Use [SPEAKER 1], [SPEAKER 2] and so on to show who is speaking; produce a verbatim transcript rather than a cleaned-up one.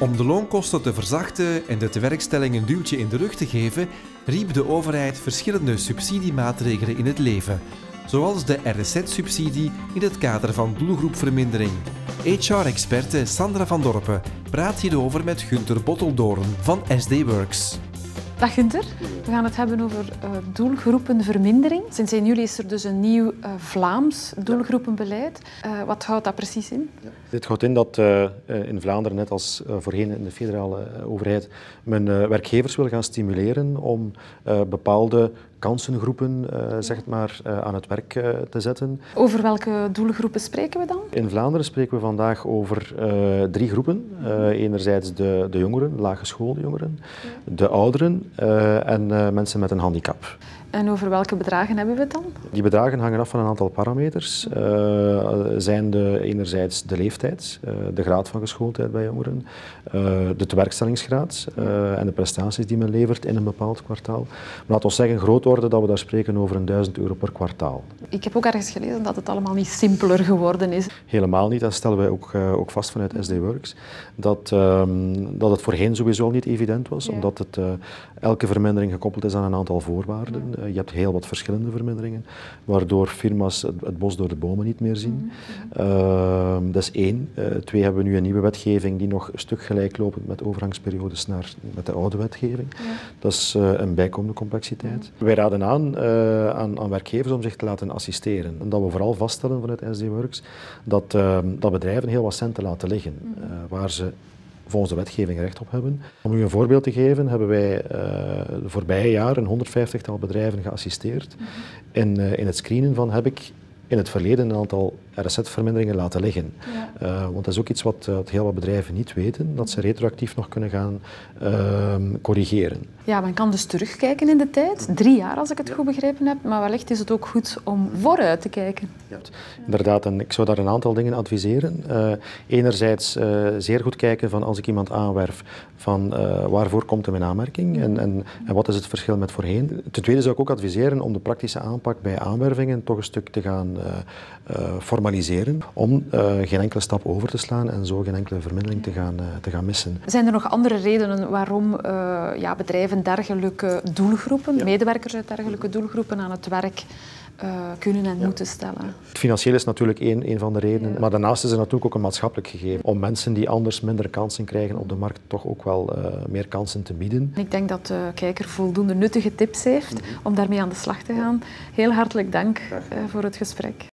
[SPEAKER 1] Om de loonkosten te verzachten en de tewerkstelling een duwtje in de rug te geven, riep de overheid verschillende subsidiemaatregelen in het leven, zoals de R S Z-subsidie in het kader van doelgroepvermindering. H R-experte Sandra van Dorpen praat hierover met Gunther Botteldoorn van S D Works.
[SPEAKER 2] Dag Gunther, we gaan het hebben over uh, doelgroepenvermindering. Sinds één juli is er dus een nieuw uh, Vlaams doelgroepenbeleid. Uh, wat houdt dat precies in?
[SPEAKER 3] Ja. Dit houdt in dat uh, in Vlaanderen, net als uh, voorheen in de federale uh, overheid, men uh, werkgevers wil gaan stimuleren om uh, bepaalde kansengroepen uh, zeg maar, uh, aan het werk uh, te zetten.
[SPEAKER 2] Over welke doelgroepen spreken we dan?
[SPEAKER 3] In Vlaanderen spreken we vandaag over uh, drie groepen. Uh, enerzijds de, de jongeren, laaggeschoolde jongeren, de ouderen uh, en uh, mensen met een handicap.
[SPEAKER 2] En over welke bedragen hebben we het dan?
[SPEAKER 3] Die bedragen hangen af van een aantal parameters. Uh, zijn de, enerzijds de leeftijd, uh, de graad van geschooldheid bij jongeren, uh, de tewerkstellingsgraad uh, en de prestaties die men levert in een bepaald kwartaal. Maar laten we zeggen, groot orde dat we daar spreken over een duizend euro per kwartaal.
[SPEAKER 2] Ik heb ook ergens gelezen dat het allemaal niet simpeler geworden is.
[SPEAKER 3] Helemaal niet, dat stellen wij ook, uh, ook vast vanuit S D Works. Dat, uh, dat het voorheen sowieso niet evident was, ja. Omdat het, uh, elke vermindering gekoppeld is aan een aantal voorwaarden. Ja. Je hebt heel wat verschillende verminderingen, waardoor firma's het, het bos door de bomen niet meer zien. Mm-hmm. uh, dat is één. Uh, twee, hebben we nu een nieuwe wetgeving die nog een stuk gelijklopend met overgangsperiodes naar met de oude wetgeving. Ja. Dat is uh, een bijkomende complexiteit. Mm-hmm. Wij raden aan, uh, aan aan werkgevers om zich te laten assisteren. En dat we vooral vaststellen vanuit S D Works dat, uh, dat bedrijven heel wat centen laten liggen, uh, waar ze volgens de wetgeving recht op hebben. Om u een voorbeeld te geven, hebben wij uh, de voorbije jaren een honderdvijftigtal bedrijven geassisteerd mm-hmm. in, uh, in het screenen van heb ik in het verleden een aantal R S Z-verminderingen laten liggen. Ja. Uh, want dat is ook iets wat, uh, wat heel wat bedrijven niet weten, dat ze retroactief nog kunnen gaan uh, corrigeren.
[SPEAKER 2] Ja, men kan dus terugkijken in de tijd, drie jaar als ik het ja. goed begrepen heb, maar wellicht is het ook goed om vooruit te kijken.
[SPEAKER 3] Ja. Inderdaad, en ik zou daar een aantal dingen adviseren. Uh, enerzijds uh, zeer goed kijken van als ik iemand aanwerf, van uh, waarvoor komt er mijn aanmerking en, en, en wat is het verschil met voorheen. Ten tweede zou ik ook adviseren om de praktische aanpak bij aanwervingen toch een stuk te gaan uh, uh, formaliseren, om uh, geen enkele stap over te slaan en zo geen enkele vermindering te gaan, uh, te gaan missen.
[SPEAKER 2] Zijn er nog andere redenen waarom uh, ja, bedrijven dergelijke doelgroepen, ja. medewerkers uit dergelijke doelgroepen aan het werk uh, kunnen en ja. moeten stellen?
[SPEAKER 3] Financieel is natuurlijk één, één van de redenen, ja. maar daarnaast is er natuurlijk ook een maatschappelijk gegeven om mensen die anders minder kansen krijgen op de markt toch ook wel uh, meer kansen te bieden.
[SPEAKER 2] Ik denk dat de kijker voldoende nuttige tips heeft om daarmee aan de slag te gaan. Heel hartelijk dank uh, voor het gesprek.